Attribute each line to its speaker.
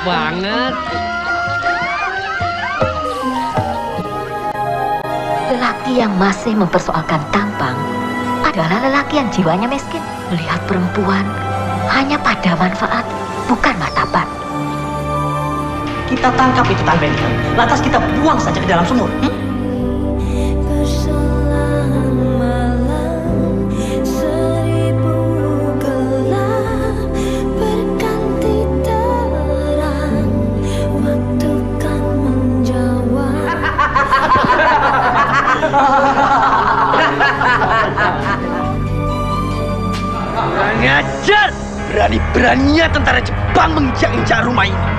Speaker 1: banget.
Speaker 2: Lelaki yang masih mempersoalkan tampang adalah lelaki yang jiwanya miskin. Melihat perempuan hanya pada manfaat, bukan martabat.
Speaker 3: Kita tangkap itu Tan Benham, lantas kita buang saja ke dalam sumur.
Speaker 4: Ngajar! Berani-beraninya tentara Jepang menginjak-injak rumah ini.